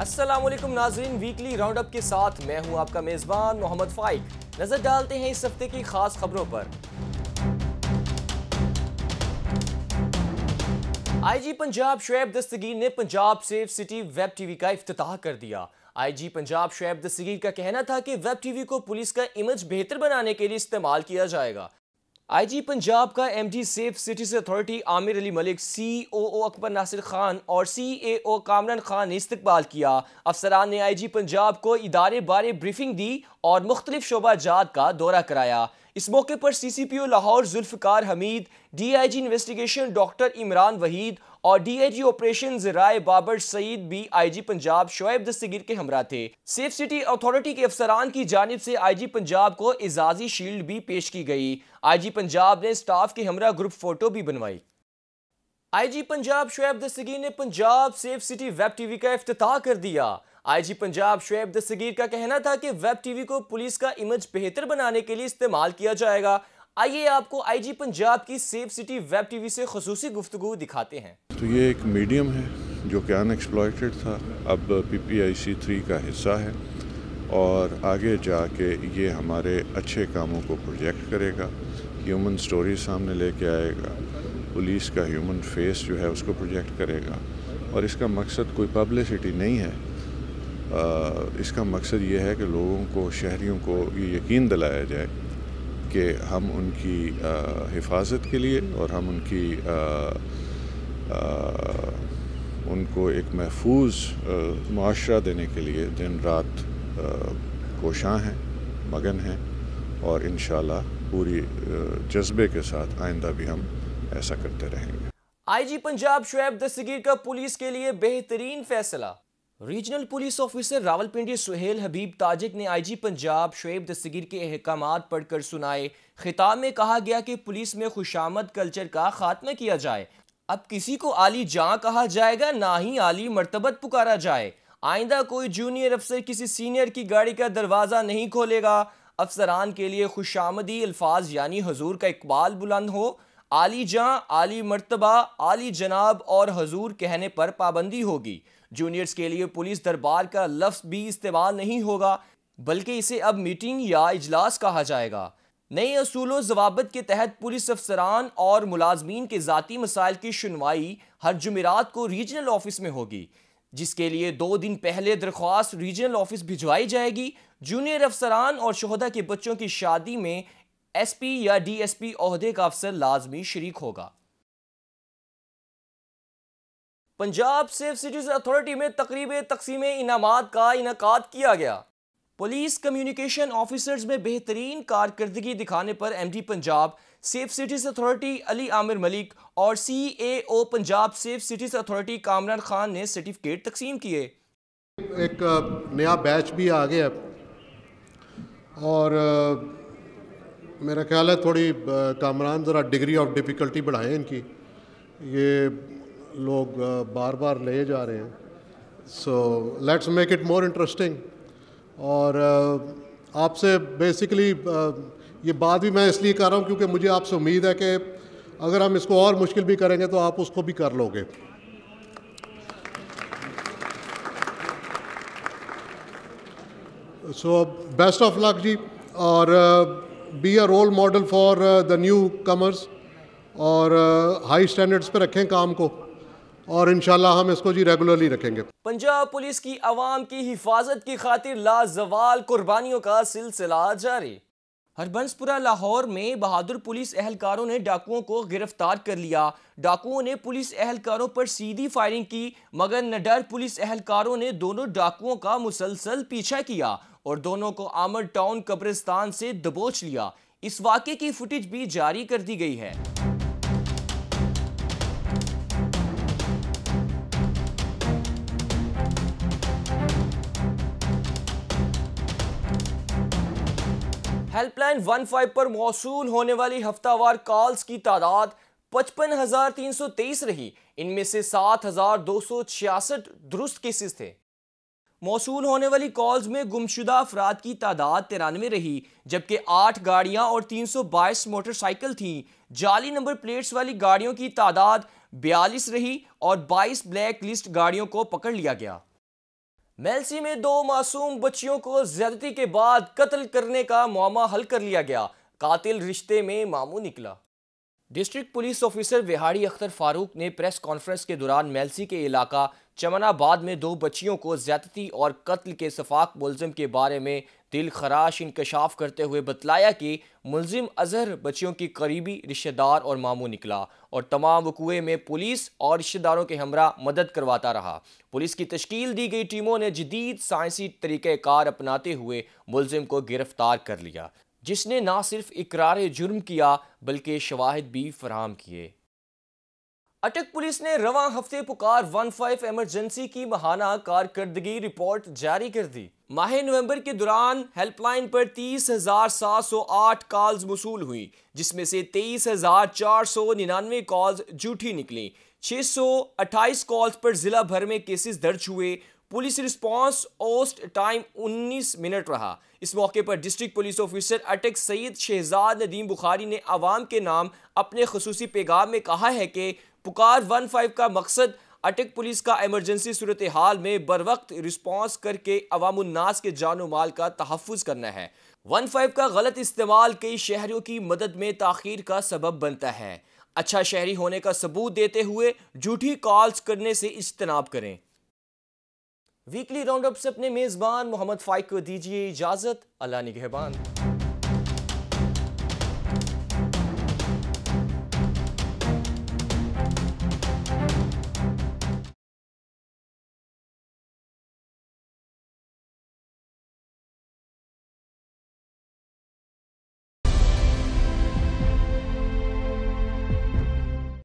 अस्सलामुअलैकुम नाजरीन, weekly round up के साथ मैं हूं आपका मेजबान मोहम्मद फाइक। नजर डालते हैं इस हफ्ते की खास खबरों पर। आईजी पंजाब शुएब दस्तगीर ने Punjab safe city web TV का इफ्तिताह कर दिया। आईजी पंजाब शुएब दस्तगीर का कहना था कि वेब टीवी को पुलिस का इमेज बेहतर बनाने के लिए इस्तेमाल किया जाएगा। आईजी पंजाब का MD safe cities authority Aamir Ali Malik, COO Akbar Nasir Khan और सीएओ कामरान खान ने इस्तकबाल किया। अफसरान ने आईजी पंजाब को इदारे बारे ब्रीफिंग दी और मुख्तलिफ शोबाजात का दौरा कराया। इस मौके पर CCPO Lahore Zulfiqar Hameed, DIG investigation doctor Imran Waheed और डीआईजी ऑपरेशंस राय बाबर सईद भी आईजी पंजाब शुएब दस्तगीर के हमरा थे। सेफ सिटी अथॉरिटी के अफसरान की जानिब से आईजी पंजाब को एजाजी शील्ड भी पेश की गई। आईजी पंजाब ने स्टाफ के हमरा ग्रुप फोटो भी बनवाई। आईजी पंजाब शुएब दस्तगीर ने Punjab safe city web TV का इफ्तिताह कर दिया। आईजी पंजाब शुएब दस्तगीर का कहना था कि वेब टीवी को पुलिस का इमेज बेहतर बनाने के लिए इस्तेमाल किया जाएगा। आइए आपको आईजी पंजाब की सेफ सिटी वेब टीवी से खुसूसी गुफ्तगू दिखाते हैं। तो ये एक मीडियम है जो कि अनएक्सप्लॉयटेड था, अब PPIC3 का हिस्सा है और आगे जाके ये हमारे अच्छे कामों को प्रोजेक्ट करेगा, ह्यूमन स्टोरी सामने लेके आएगा, पुलिस का ह्यूमन फेस जो है उसको प्रोजेक्ट करेगा। और इसका मकसद कोई पब्लिसिटी नहीं है, इसका मकसद ये है कि लोगों को, शहरियों को ये यकीन दिलाया जाए कि हम उनकी हिफाजत के लिए और हम उनको एक महफूज मुआशरा देने के लिए दिन रात कोशां हैं, मगन हैं और इंशाल्लाह पूरी जज्बे के साथ आइंदा भी हम ऐसा करते रहेंगे। आईजी पंजाब शुएब दस्तगीर का पुलिस के लिए बेहतरीन फैसला। Regional police officer Rawalpindi Sohail Habib Tajik ने आईजी पंजाब शुएब दस्तगीर के अहकामात पढ़कर सुनाए। खिताब में कहा गया कि पुलिस में खुशामद कल्चर का खात्मा किया जाए। अब किसी को आली जां कहा जाएगा, ना ही आली मर्तबत पुकारा जाए। आइंदा कोई जूनियर अफसर किसी सीनियर की गाड़ी का दरवाज़ा नहीं खोलेगा। अफसरान के लिए खुशामदी अल्फाज यानी हजूर का इकबाल बुलंद हो। आली जां, आली मर्तबा, आली जनाब और हजूर कहने पर पाबंदी होगी। जूनियर्स के लिए पुलिस दरबार का लफ्ज़ भी इस्तेमाल नहीं होगा, बल्कि इसे अब मीटिंग या इजलास कहा जाएगा। नए असूलों ज़वाबित के तहत पुलिस अफसरान और मुलाजमीन के ज़ाती मसाइल की सुनवाई हर जुमेरात को रीजनल ऑफिस में होगी, जिसके लिए 2 दिन पहले दरख्वास्त रीजनल ऑफिस भिजवाई जाएगी। जूनियर अफसरान और शोहदा के बच्चों की शादी में SP या DSP ओहदे का अफसर लाजमी शरीक होगा। पंजाब सेफ सिटीज अथॉरिटी में तकरीब तकसीम इनामात का इनेकाद किया गया। पुलिस कम्युनिकेशन ऑफिसर्स में बेहतरीन कारकर्दगी दिखाने पर MD Punjab safe cities authority Ali Aamir Malik और CAO Punjab safe cities authority Kamran Khan ने सर्टिफिकेट तकसीम किए। एक नया बैच भी आ गया और मेरा ख्याल है थोड़ी कामरान ज़रा डिग्री ऑफ डिफ़िकल्टी बढ़ाएं इनकी, ये लोग बार बार ले जा रहे हैं। So let's make it more interesting. और आपसे बेसिकली ये बात भी मैं इसलिए कर रहा हूँ क्योंकि मुझे आपसे उम्मीद है कि अगर हम इसको और मुश्किल भी करेंगे तो आप उसको भी कर लोगे। सो बेस्ट ऑफ लक जी, और be a role model for the newcomers और हाई स्टैंडर्ड्स पे रखें काम को और इंशाल्लाह हम इसको जी रेगुलरली रखेंगे। पंजाब पुलिस की आवाम की हिफाजत की खातिर लाजवाल कुर्बानियों का सिलसिला जारी। हरबंसपुरा लाहौर में बहादुर पुलिस एहलकारों ने डाकुओं को गिरफ्तार कर लिया। डाकुओं ने पुलिस एहलकारों पर सीधी फायरिंग की, मगर निडर पुलिस एहलकारों ने दोनों डाकुओं का मुसलसल पीछा किया और दोनों को आमर टाउन कब्रिस्तान से दबोच लिया। इस वाक़े की फुटेज भी जारी कर दी गई है। हेल्पलाइन 15 पर मौसूल होने वाली हफ्तावार कॉल्स की तादाद 55,323 रही। इनमें से 7,266 दुरुस्त केसेस थे। मौसूल होने वाली कॉल्स में गुमशुदा अफराद की तादाद 93 रही, जबकि 8 गाड़ियां और 322 मोटरसाइकिल थीं। जाली नंबर प्लेट्स वाली गाड़ियों की तादाद 42 रही और 22 ब्लैक लिस्ट गाड़ियों को पकड़ लिया गया। मेलसी में 2 मासूम बच्चियों को ज्यादती के बाद कत्ल करने का मामला हल कर लिया गया। कातिल रिश्ते में मामू निकला। District police officer Vehari Akhtar Farooq ने प्रेस कॉन्फ्रेंस के दौरान मेलसी के इलाका चमनाबाद में 2 बच्चियों को ज्यादती और कत्ल के सफाक मुलजिम के बारे में दिल खराश इंकशाफ करते हुए बतलाया कि मुलजिम अजहर बच्चियों की करीबी रिश्तेदार और मामू निकला और तमाम वकूए में पुलिस और रिश्तेदारों के हमरा मदद करवाता रहा। पुलिस की तश्कील दी गई टीमों ने जदीद साइंसी तरीक़ेकार अपनाते हुए मुलजिम को गिरफ्तार कर लिया, जिसने ना सिर्फ इकरार जुर्म किया बल्कि शवाहिद भी फराहम किए। अटक पुलिस ने रवां हफ्ते पुकार 15 एमरजेंसी की माहाना कारकर्दगी रिपोर्ट जारी कर दी। माह नवंबर के दौरान हेल्पलाइन पर 30,708 कॉल्स मसूल हुई, जिसमें से 23,499 कॉल्स झूठी निकली। 628 कॉल्स पर जिला भर में केसेस दर्ज हुए। पुलिस रिस्पांस औसत टाइम 19 मिनट रहा। इस मौके पर डिस्ट्रिक्ट पुलिस ऑफिसर अटक सैयद शहजाद नदीम बुखारी ने आवाम के नाम अपने खुसूसी पैगाम में कहा है कि पुकार 15 का मकसद अटक पुलिस का एमरजेंसी सूरत हाल में बर वक्त रिस्पांस करके अवामुन्नास के जानो माल का तहफ़्फ़ुज़ करना है। 15 का गलत इस्तेमाल कई शहरियों की मदद में ताख़ीर का सबब बनता है। अच्छा शहरी होने का सबूत देते हुए झूठी कॉल्स करने से इज्तनाब करें। वीकली राउंड अप से अपने मेज़बान मोहम्मद फाइक को दीजिए इजाज़त। अल्लाह निगहबान।